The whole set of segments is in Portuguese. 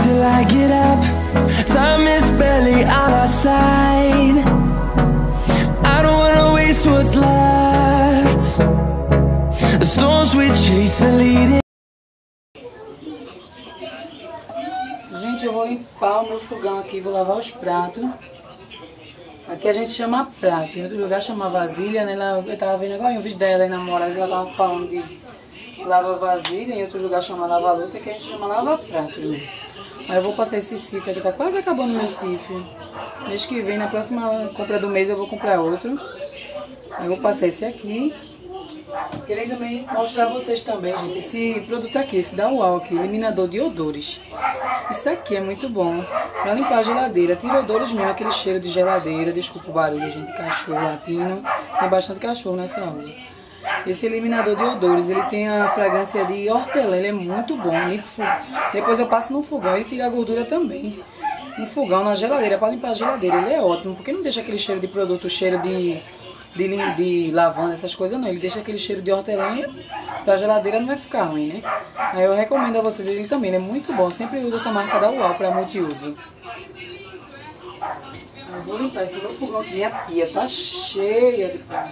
till I get up. Time is barely on our side. I don't wanna waste what's left. The storms we chase are leading. Gente, eu vou limpar o meu fogão aqui, vou lavar os pratos. Aqui a gente chama prato, em outro lugar chama vasilha, né? Eu tava vendo agora um vídeo dela aí na Moraes, ela tava falando de lava vasilha, em outro lugar chama lava louça, que a gente chama lava prato, né? Aí eu vou passar esse cifre aqui, tá quase acabando o meu cifre. Mês que vem, na próxima compra do mês, eu vou comprar outro. Aí eu vou passar esse aqui. Queria também mostrar a vocês também, gente, esse produto aqui, esse da UAU aqui, eliminador de odores. Isso aqui é muito bom pra limpar a geladeira, tira odores mesmo, aquele cheiro de geladeira, desculpa o barulho, gente, cachorro latino, tem bastante cachorro nessa rua. Esse eliminador de odores, ele tem a fragrância de hortelã, ele é muito bom, depois eu passo no fogão, ele tira a gordura também. No fogão, na geladeira, para limpar a geladeira, ele é ótimo, porque não deixa aquele cheiro de produto, cheiro de lavanda, essas coisas não. Ele deixa aquele cheiro de hortelã, pra geladeira não vai ficar ruim, né? Aí eu recomendo a vocês ele também, ele é muito bom. Sempre uso essa marca da UAU pra multiuso. Eu vou limpar esse meu fogão aqui. Minha pia tá cheia de prato.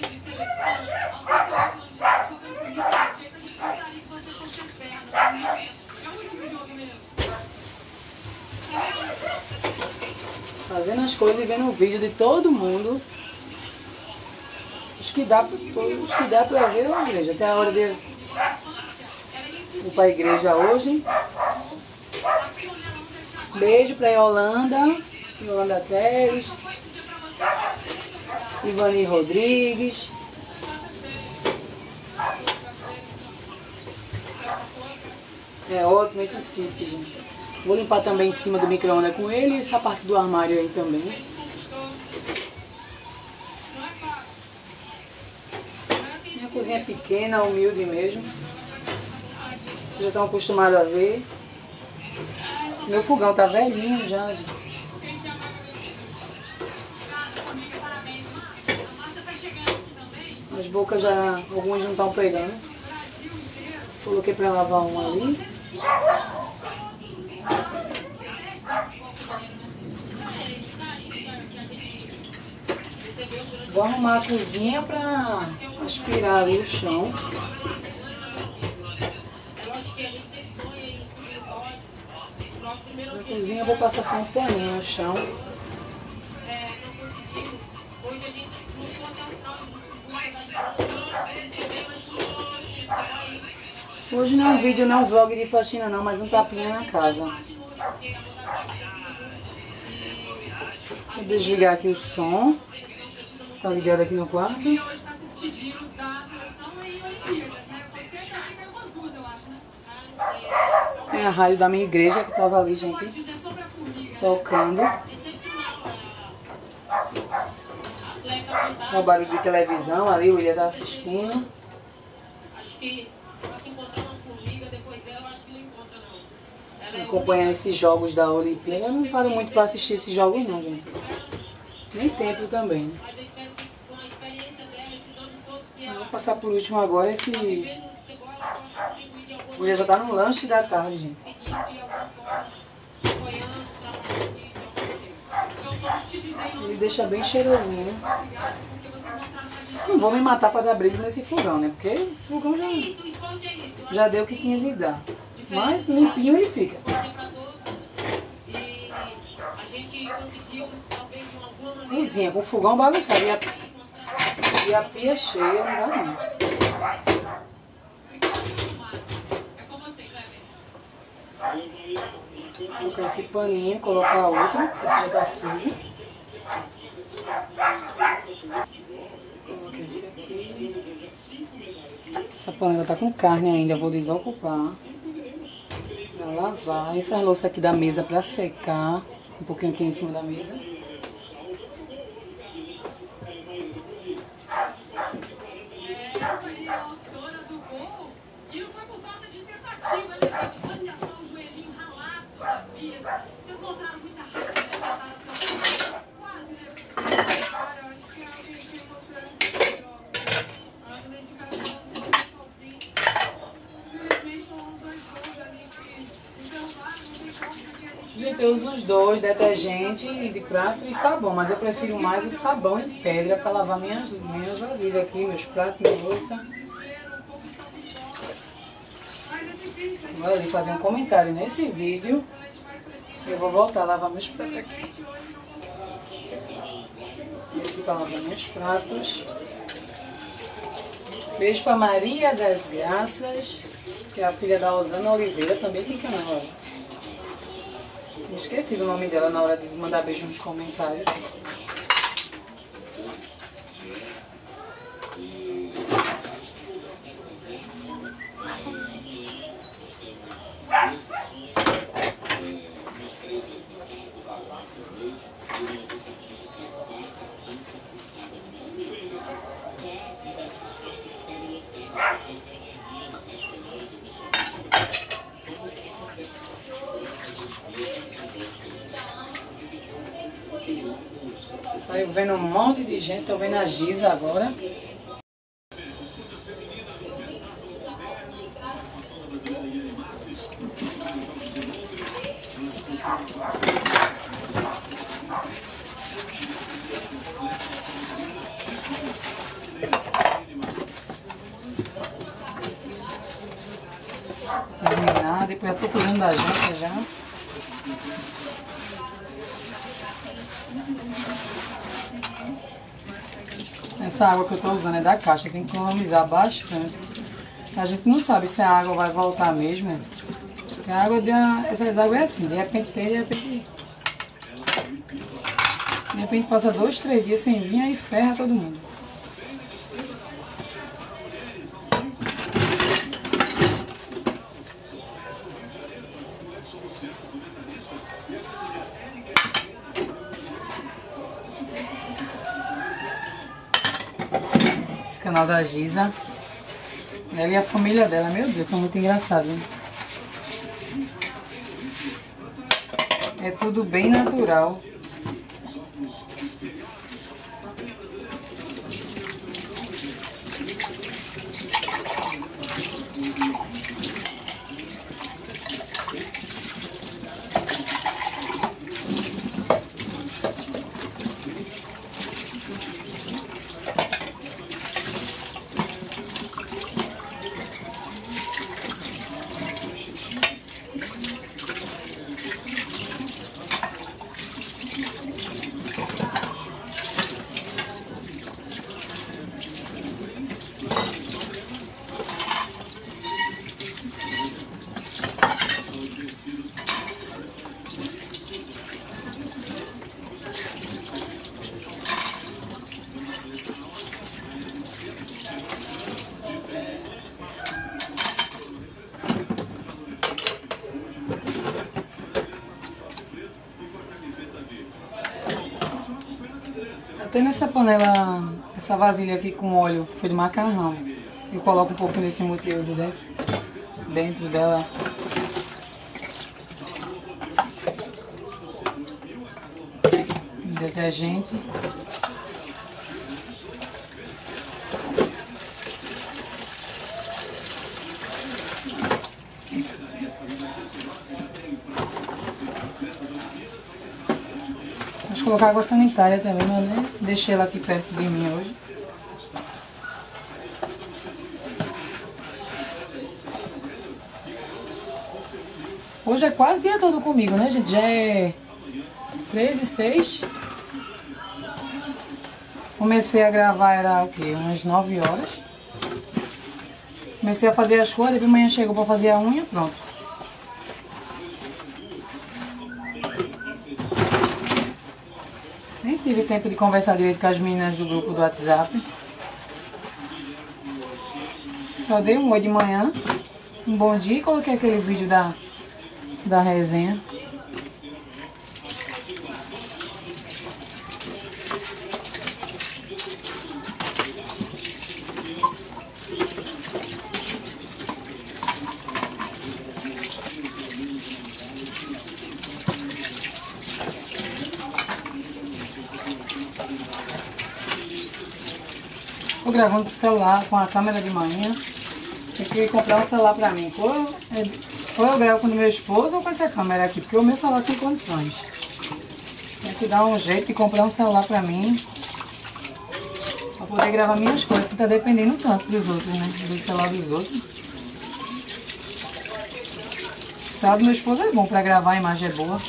Fazendo as coisas e vendo o vídeo de todo mundo. Os que dá pra ver na igreja. Até a hora de ir pra igreja hoje. Beijo pra Yolanda Teres, Ivani Rodrigues. É ótimo esse cifre, gente. Vou limpar também em cima do micro-ondas com ele e essa parte do armário aí também. Minha cozinha é pequena, humilde mesmo. Vocês já estão acostumados a ver. Esse meu fogão tá velhinho já, gente. As bocas já, algumas não estão pegando. Coloquei pra lavar um ali. Vou arrumar a cozinha pra aspirar ali o chão. Na cozinha eu vou passar só um paninho no chão. Hoje não é um vídeo, não é um vlog de faxina não, mas um tapinha na casa. Vou desligar aqui o som. Tá ligado aqui no quarto. Tem a rádio da minha igreja que tava ali, gente, tocando. O barulho de televisão ali, o William tá assistindo. Acompanhando esses jogos da Olimpíada. Eu não paro muito pra assistir esses jogos não, gente. Nem tempo também, né? Vou passar por último agora esse... O William já tá no lanche da tarde, gente. Ele deixa bem cheirosinho. Não vou me matar pra dar brilho nesse fogão, né? Porque esse fogão já deu o que tinha de dar. Mas limpinho ele fica. Cozinha com o fogão bagunçado e a pia cheia, não dá não. Vou colocar esse paninho, colocar outro, esse já tá sujo. Coloquei esse aqui. Essa panela tá com carne ainda, vou desocupar. Pra lavar. Essa louça aqui da mesa pra secar. Um pouquinho aqui em cima da mesa. Gente, eu uso os dois, detergente de prato e sabão, mas eu prefiro mais o sabão em pedra para lavar minhas vasilhas aqui, meus pratos, minha louça. Vou ali fazer um comentário nesse vídeo. Eu vou voltar a lavar meus pratos aqui. E aqui para lavar meus pratos. Beijo para Maria das Graças, que é a filha da Osana Oliveira, também tem canal. Esqueci do nome dela na hora de mandar beijo nos comentários. Saiu vendo um monte de gente, tô vendo a Giza agora. Terminar, depois já tô cuidando da janta já. Essa água que eu tô usando é da caixa, tem que economizar bastante. A gente não sabe se a água vai voltar mesmo. A água essas águas é assim, de repente tem, de repente passa 2, 3 dias sem vir, aí ferra todo mundo. Canal da Giza. Ela e a família dela, meu Deus, são muito engraçados, hein? É tudo bem natural. Até nessa panela, essa vasilha aqui com óleo, que foi de macarrão, eu coloco um pouco desse multiuso dentro dela. Detergente. Vou colocar água sanitária também, mas né? Deixei ela aqui perto de mim hoje. Hoje é quase o dia todo comigo, né, gente? Já é 13h06. Comecei a gravar, era o quê? Umas 9 horas. Comecei a fazer as coisas, depois amanhã chegou pra fazer a unha, pronto. Nem tive tempo de conversar direito com as meninas do grupo do WhatsApp. Só dei um oi de manhã, um bom dia e coloquei aquele vídeo da resenha. Tô gravando com o celular, com a câmera de manhã. Eu queria comprar um celular pra mim. Pô, Ou eu gravo com o meu esposo ou com essa câmera aqui, porque o meu celular sem condições. Tem que dar um jeito de comprar um celular pra mim, pra poder gravar minhas coisas. Você tá dependendo tanto dos outros, né? Do celular dos outros. O celular do meu esposo é bom pra gravar, a imagem é boa.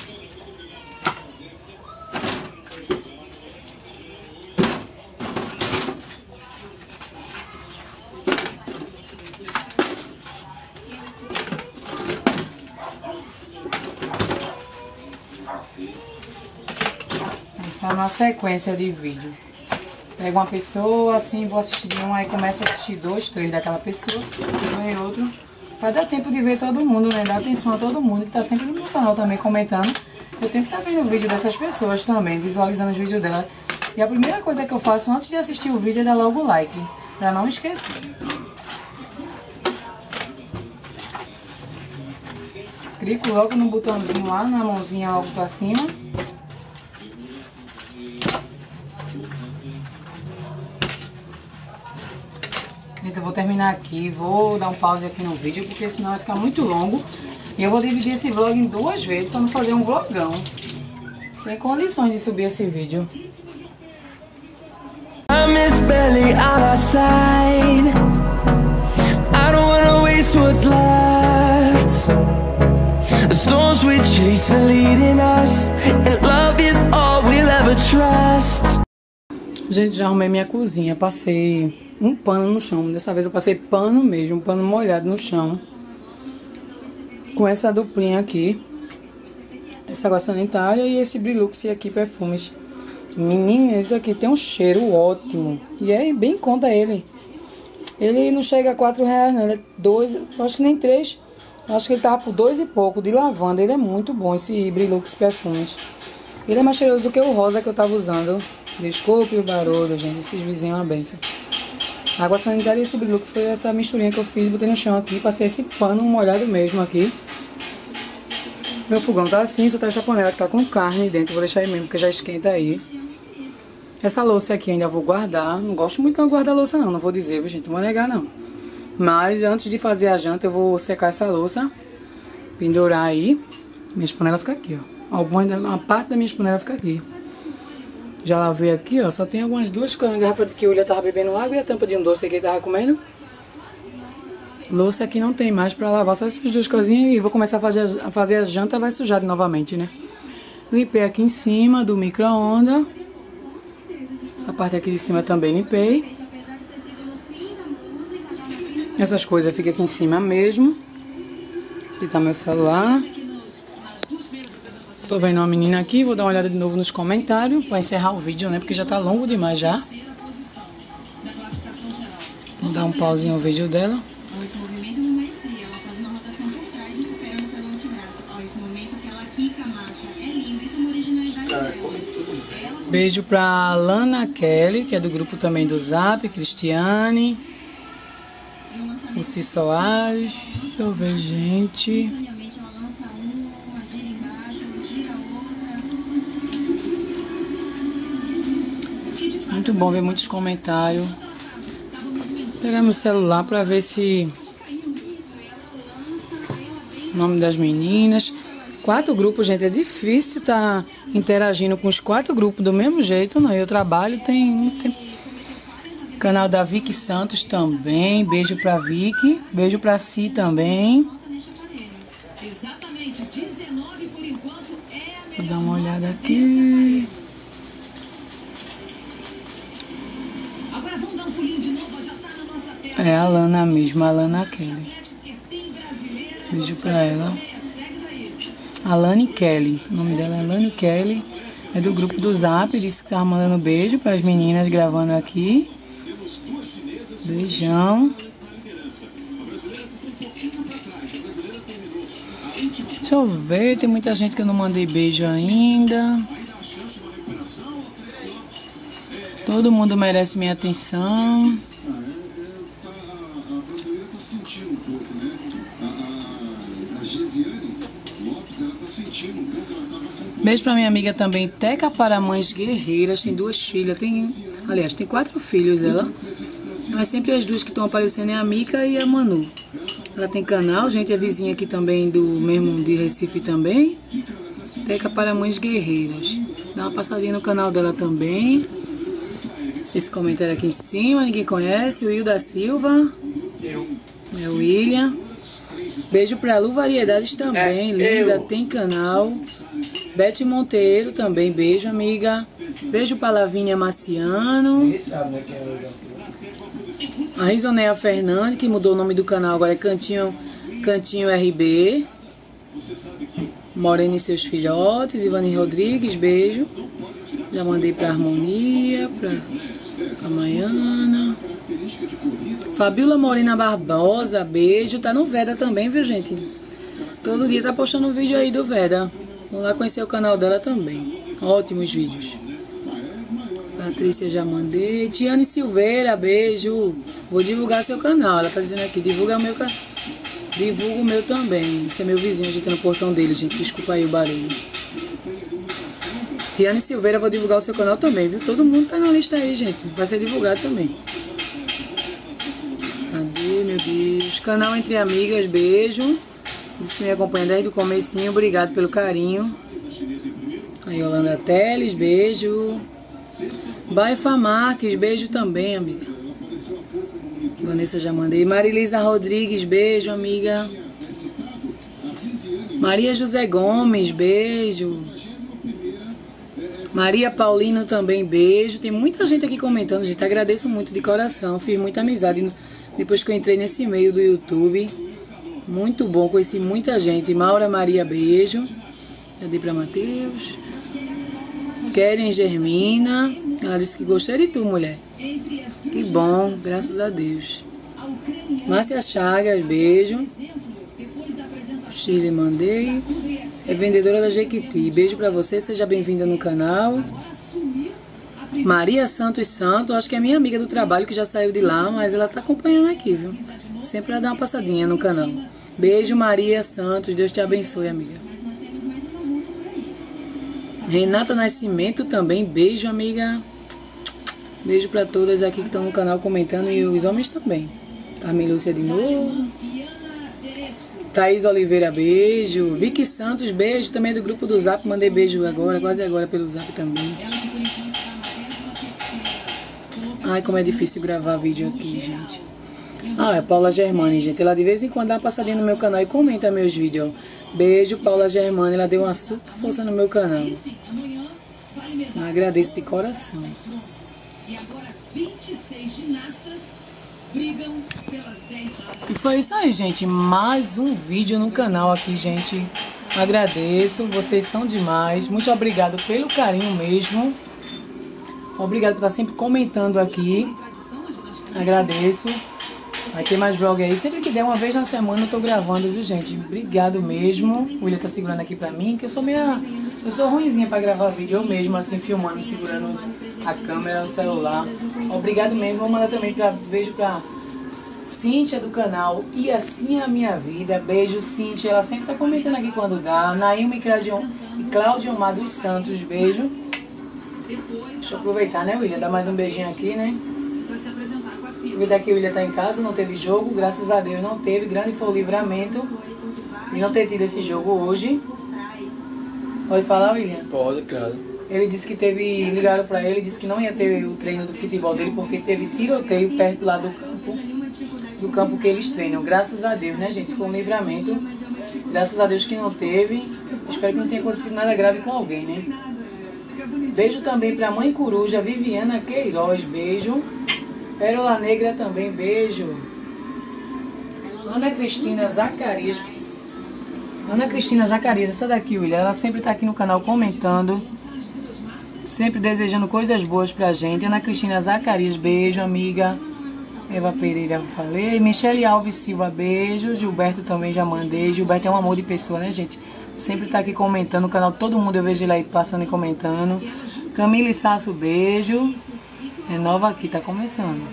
Essa é uma sequência de vídeo. Pego uma pessoa, assim, vou assistir de um, aí começo a assistir 2, 3 daquela pessoa, e outro. Vai dar tempo de ver todo mundo, né? Dar atenção a todo mundo que tá sempre no meu canal também comentando. Eu tenho que estar vendo o vídeo dessas pessoas também, visualizando os vídeos dela. E a primeira coisa que eu faço antes de assistir o vídeo é dar logo o like, pra não esquecer. Clico logo no botãozinho lá, na mãozinha logo pra cima. Gente, eu vou terminar aqui, vou dar um pause aqui no vídeo, porque senão vai ficar muito longo. E eu vou dividir esse vlog em 2 vezes, para não fazer um vlogão. Sem condições de subir esse vídeo. Time is barely on our side. I don't wanna waste what's left. The storms we chase are leading us, and love is all we'll ever trust. Gente, já arrumei minha cozinha, passei um pano no chão. Dessa vez eu passei pano mesmo, um pano molhado no chão. Com essa duplinha aqui. Essa água sanitária e esse Brilux aqui, perfumes. Menina, isso aqui tem um cheiro ótimo. E é bem em conta ele. Ele não chega a R$4, não. Ele é 2, acho que nem 3. Acho que ele tava por 2 e pouco de lavanda. Ele é muito bom, esse Brilux perfumes. Ele é mais cheiroso do que o rosa que eu tava usando. Desculpe o barulho, gente. Esses vizinhos é uma benção. A água sanitária e esse Brilux foi essa misturinha que eu fiz. Botei no chão aqui. Passei esse pano molhado mesmo aqui. Meu fogão tá assim. Só tá essa panela que tá com carne dentro. Vou deixar aí mesmo, porque já esquenta aí. Essa louça aqui ainda vou guardar. Não gosto muito de guardar louça não. Não vou dizer, viu, gente? Não vou negar não. Mas antes de fazer a janta eu vou secar essa louça. Pendurar aí. Minha panela fica aqui, ó. Uma parte da minha panela fica aqui. Já lavei aqui, ó. Só tem algumas 2 garrafas de que o William tava bebendo água e a tampa de um doce que ele tava comendo. Louça aqui não tem mais pra lavar, só essas 2 coisinhas. E vou começar a fazer a janta, vai sujar novamente, né? Limpei aqui em cima do micro-ondas. Essa parte aqui de cima também limpei. Essas coisas ficam aqui em cima mesmo. Aqui tá meu celular. Tô vendo uma menina aqui, vou dar uma olhada de novo nos comentários para encerrar o vídeo, né? Porque já tá longo demais já. Vou dar um pauzinho no vídeo dela. Esse movimento no maestria, ela faz uma rotação por trás e recuperando pelo antebraço. Esse momento que ela quica a massa é lindo, isso é uma originalidade dela. Beijo pra Lana Kelly, que é do grupo também do Zap, Cristiane. O Cis Soares. Deixa eu ver, gente. Muito bom ver muitos comentários. Vou pegar meu celular pra ver se... O nome das meninas. 4 grupos, gente. É difícil estar interagindo com os 4 grupos do mesmo jeito, não. Eu trabalho, tem... Canal da Vicky Santos também. Beijo pra Vicky. Beijo pra Si também. Vou dar uma olhada aqui. É a Lana mesmo, a Lana Kelly. Beijo pra ela. Alane Kelly. O nome dela é Alane Kelly. É do grupo do Zap. Disse que tava mandando beijo pras meninas gravando aqui. Beijão. Deixa eu ver, tem muita gente que eu não mandei beijo ainda. Todo mundo merece minha atenção. Beijo pra minha amiga também, Teca para Mães Guerreiras. Tem 2 filhas, aliás, tem 4 filhos ela. Mas sempre as 2 que estão aparecendo é a Mica e a Manu. Ela tem canal, gente, é vizinha aqui também do mesmo de Recife também. Teca para Mães Guerreiras. Dá uma passadinha no canal dela também. Esse comentário aqui em cima, ninguém conhece. O Will da Silva. É o William. Beijo pra Lu Variedades também. Linda, tem canal. Bete Monteiro também, beijo, amiga. Beijo pra Lavínia Marciano. A Risoneia Fernandes, que mudou o nome do canal, agora é Cantinho RB. Morena e seus filhotes. Ivani Rodrigues, beijo. Já mandei pra Harmonia, pra Maiana. Fabiola Morena Barbosa, beijo. Tá no Veda também, viu, gente? Todo dia tá postando um vídeo aí do Veda. Vamos lá conhecer o canal dela também. Ótimos vídeos. Patrícia, já mandei. Tiane Silveira, beijo. Vou divulgar seu canal. Ela tá dizendo aqui, divulga o meu canal. Divulga o meu também. Esse é meu vizinho, a gente tá no portão dele, gente. Desculpa aí o barulho. Tiane Silveira, vou divulgar o seu canal também, viu? Todo mundo tá na lista aí, gente. Vai ser divulgado também. Cadê, meu Deus? Canal Entre Amigas, beijo. Disse que me acompanha desde o comecinho. Obrigado pelo carinho. A Yolanda Teles, beijo. Baifa Marques, beijo também, amiga. Vanessa, já mandei. Marilisa Rodrigues, beijo, amiga. Maria José Gomes, beijo. Maria Paulino também, beijo. Tem muita gente aqui comentando, gente. Agradeço muito de coração. Fiz muita amizade depois que eu entrei nesse meio do YouTube. Muito bom, conheci muita gente. Maura Maria, beijo. Já dei pra Matheus. Keren Germina. Ela disse que gostou de tu, mulher. Que bom, graças a Deus. Márcia Chagas, beijo. Chile, mandei. É vendedora da Jequiti. Beijo pra você, seja bem-vinda no canal. Maria Santos, acho que é minha amiga do trabalho que já saiu de lá, mas ela tá acompanhando aqui, viu? Sempre ela dá uma passadinha no canal. Beijo, Maria Santos, Deus te abençoe, amiga. Renata Nascimento também, beijo, amiga. Beijo pra todas aqui que estão no canal comentando e os homens também. Carmen Lúcia de novo. Thaís Oliveira, beijo. Vicky Santos, beijo. Também do grupo do Zap, mandei beijo agora, quase agora pelo Zap também. Ai, como é difícil gravar vídeo aqui, gente. Ah, é Paula Germani, gente. Ela de vez em quando dá uma passadinha no meu canal e comenta meus vídeos. Beijo, Paula Germani. Ela deu uma super força no meu canal. Eu agradeço de coração. E agora 26 ginastas brigam pelas 10 vagas. E foi isso aí, gente. Mais um vídeo no canal aqui, gente. Agradeço. Vocês são demais. Muito obrigado pelo carinho mesmo. Obrigado por estar sempre comentando aqui. Agradeço. Vai ter mais vlog aí. Sempre que der, uma vez na semana eu tô gravando, viu, gente? Obrigado mesmo. O William tá segurando aqui pra mim, que eu sou ruinzinha pra gravar vídeo. Eu mesmo, assim, filmando, segurando a câmera, o celular. Obrigado mesmo. Vou mandar também beijo pra Cíntia do canal E Assim é a Minha Vida. Beijo, Cíntia. Ela sempre tá comentando aqui quando dá. Nailma e Cláudio Omar dos Santos. Beijo. Deixa eu aproveitar, né, William? Dar mais um beijinho aqui, né? Aproveitar que o William tá em casa, não teve jogo, graças a Deus não teve. Grande foi o livramento de não ter tido esse jogo hoje. Pode falar, William? Pode, claro. Ele disse que ligaram pra ele, disse que não ia ter o treino do futebol dele porque teve tiroteio perto lá do campo que eles treinam. Graças a Deus, né, gente? Foi um livramento. Graças a Deus que não teve. Espero que não tenha acontecido nada grave com alguém, né? Beijo também pra Mãe Coruja, Viviana Queiroz, beijo. Pérola Negra também, beijo. Ana Cristina Zacarias. Ana Cristina Zacarias, essa daqui, William, ela sempre tá aqui no canal comentando. Sempre desejando coisas boas pra gente. Ana Cristina Zacarias, beijo, amiga. Eva Pereira, falei. Michele Alves Silva, beijo. Gilberto também já mandei. Gilberto é um amor de pessoa, né, gente? Sempre tá aqui comentando no canal. Todo mundo eu vejo ele aí passando e comentando. Camille Sasso, beijo. É nova aqui, tá começando.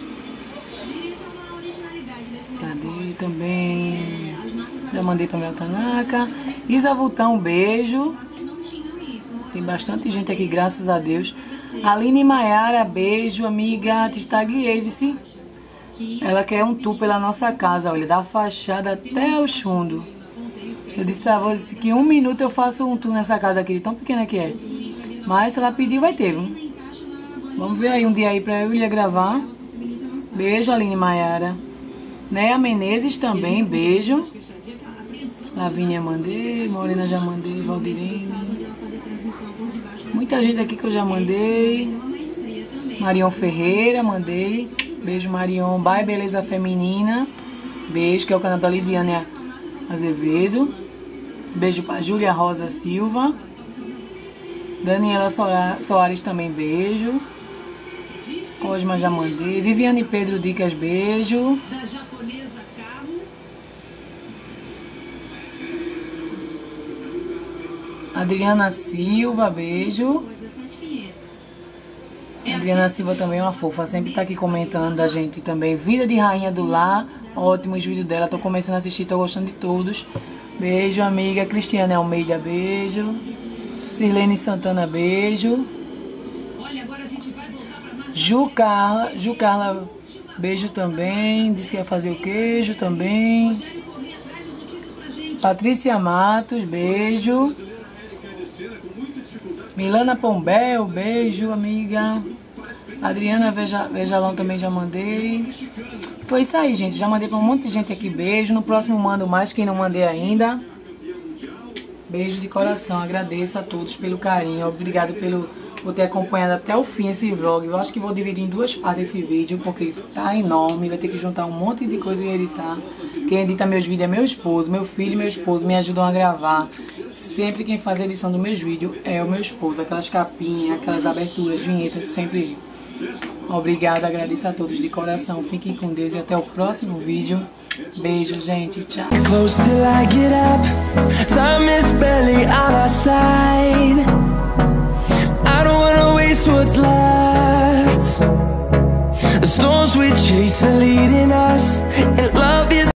Cadê também? Já mandei pra Mel Tanaka. Isa Vultão, beijo. Tem bastante gente aqui, graças a Deus. Aline Maiara, beijo, amiga. Te estaguei, vice. Ela quer um tour pela nossa casa, olha, da fachada até o fundo. Eu disse a avó que 1 minuto eu faço um tour nessa casa aqui, tão pequena que é. Mas se ela pedir, vai ter, viu? Vamos ver aí um dia aí pra eu ir gravar. Beijo, Aline Maiara. Neia Menezes também, beijo. Lavínia mandei, Morena já mandei, Valdirene. Muita gente aqui que eu já mandei. Marion Ferreira, mandei. Beijo, Marion. Bye, Beleza Feminina. Beijo, que é o canal da Lidiane Azevedo. Beijo pra Júlia Rosa Silva. Daniela Soares também, beijo. Cosma já mandei. Viviane Pedro Dicas, beijo. Da japonesa Carmo. Adriana Silva, beijo. Adriana Silva também é uma fofa, sempre tá aqui comentando da gente também. Vida de Rainha do Lar, ótimo os vídeos dela, tô começando a assistir, tô gostando de todos. Beijo, amiga. Cristiane Almeida, beijo. Sirlene Santana, beijo. Olha, agora a gente vai voltar pra mais. Ju Carla, beijo também. Disse que ia fazer o queijo também. Patrícia Matos, beijo. Milana Pombel, beijo, amiga. Adriana Vejalão também já mandei. Foi isso aí, gente. Já mandei pra um monte de gente aqui, beijo. No próximo mando mais, quem não mandei ainda. Beijo de coração. Agradeço a todos pelo carinho. Obrigado por ter acompanhado até o fim esse vlog. Eu acho que vou dividir em 2 partes esse vídeo, porque tá enorme. Vai ter que juntar um monte de coisa e editar. Quem edita meus vídeos é meu esposo. Meu filho e meu esposo me ajudam a gravar. Sempre quem faz a edição dos meus vídeos é o meu esposo. Aquelas capinhas, aquelas aberturas, vinhetas, sempre obrigada, agradeço a todos de coração. Fiquem com Deus e até o próximo vídeo. Beijo, gente. Tchau. Close till I get up. Time is barely on our side. I don't wanna waste what's left. The storms we chase are leading us.